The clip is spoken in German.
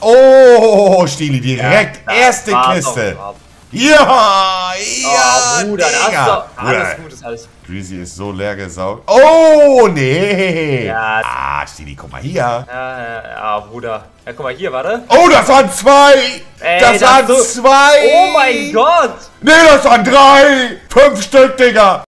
Oh, Stili, direkt. Ja, erste Kiste. Ja, ja, oh, Bruder, das ist doch alles gut, ist alles. Greasy ist so leer gesaugt. Oh, nee. Ja. Ah, Stili, guck mal hier. Ja, Bruder. Ja, guck mal hier, warte. Oh, das waren 2. Ey, das waren 2. Oh mein Gott. Nee, das waren 3. 5 Stück, Digga.